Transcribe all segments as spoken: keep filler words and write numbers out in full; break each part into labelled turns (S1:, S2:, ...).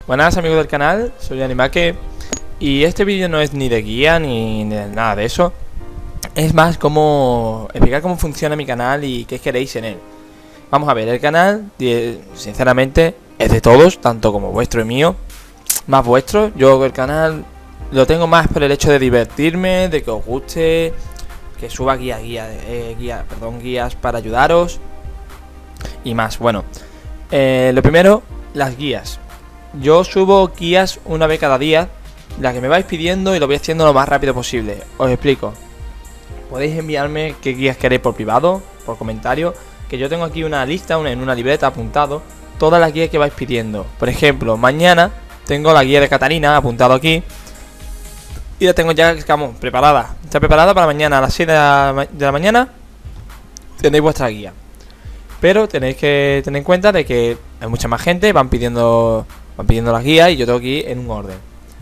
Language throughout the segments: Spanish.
S1: Buenas amigos del canal, soy Animake y este vídeo no es ni de guía ni de nada de eso. Es más como explicar cómo funciona mi canal y qué queréis en él. Vamos a ver, el canal sinceramente es de todos, tanto como vuestro y mío. Más vuestro, yo el canal lo tengo más por el hecho de divertirme, de que os guste, que suba guías, guía, eh, guía, perdón, guías para ayudaros y más. Bueno, eh, lo primero, las guías. Yo subo guías una vez cada día, la que me vais pidiendo, y lo voy haciendo lo más rápido posible. Os explico. Podéis enviarme qué guías queréis por privado, por comentario, que yo tengo aquí una lista, una, en una libreta apuntado, todas las guías que vais pidiendo. Por ejemplo, mañana tengo la guía de Catarina apuntado aquí, y la tengo ya, digamos, preparada. Está preparada para mañana a las seis de la, de la mañana. Tenéis vuestra guía. Pero tenéis que tener en cuenta de que hay mucha más gente, van pidiendo... Van pidiendo las guías y yo tengo que ir en un orden.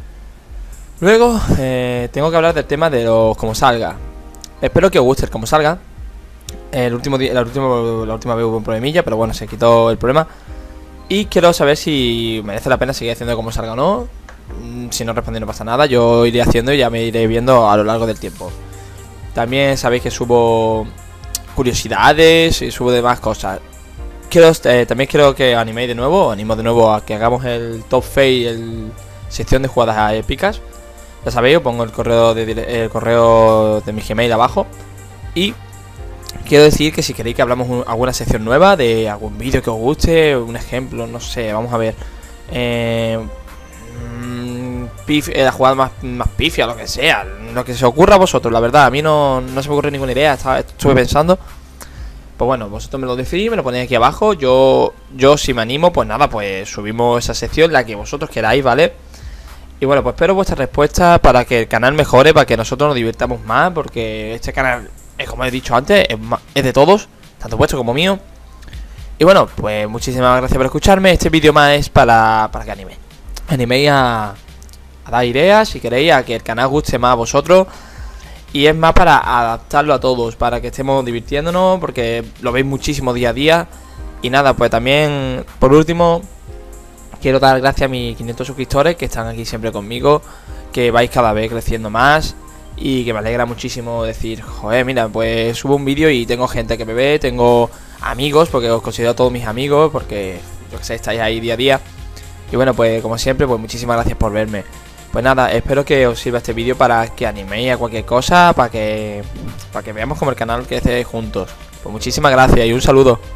S1: Luego eh, tengo que hablar del tema de los como salga. Espero que os guste el como salga. El último día, el último, la última vez hubo un problemilla, pero bueno, se quitó el problema. Y quiero saber si merece la pena seguir haciendo como salga o no. Si no responde no pasa nada, yo iré haciendo y ya me iré viendo a lo largo del tiempo. También sabéis que subo curiosidades y subo demás cosas. Quiero, eh, también quiero que animéis de nuevo, animo de nuevo a que hagamos el top fail, el sección de jugadas épicas. Ya sabéis, os pongo el correo de, el correo de mi Gmail abajo. Y quiero decir que si queréis que hablamos un, alguna sección nueva, de algún vídeo que os guste, un ejemplo, no sé, vamos a ver. Eh, mmm, pif, eh, la jugada más, más pifia, lo que sea, lo que se ocurra a vosotros, la verdad. A mí no, no se me ocurre ninguna idea, estaba, estuve pensando. Pues bueno, vosotros me lo decidís, me lo ponéis aquí abajo. Yo, yo si me animo, pues nada, pues subimos esa sección, la que vosotros queráis, ¿vale? Y bueno, pues espero vuestra respuesta para que el canal mejore, para que nosotros nos divirtamos más, porque este canal, es como he dicho antes, es, es de todos, tanto vuestro como mío. Y bueno, pues muchísimas gracias por escucharme. Este vídeo más es para, para que animéis. Animéis a, a dar ideas, si queréis, a que el canal guste más a vosotros. Y es más para adaptarlo a todos, para que estemos divirtiéndonos, porque lo veis muchísimo día a día. Y nada, pues también, por último, quiero dar gracias a mis quinientos suscriptores que están aquí siempre conmigo, que vais cada vez creciendo más y que me alegra muchísimo decir, joder, mira, pues subo un vídeo y tengo gente que me ve, tengo amigos, porque os considero todos mis amigos, porque yo que sé, estáis ahí día a día. Y bueno, pues como siempre, pues muchísimas gracias por verme. Pues nada, espero que os sirva este vídeo para que animéis a cualquier cosa, para que, para que veamos como el canal crece juntos. Pues muchísimas gracias y un saludo.